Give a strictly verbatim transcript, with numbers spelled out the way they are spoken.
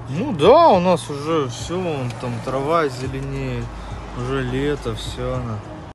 Ну да, у нас уже все, вон там трава зеленеет, уже лето, все.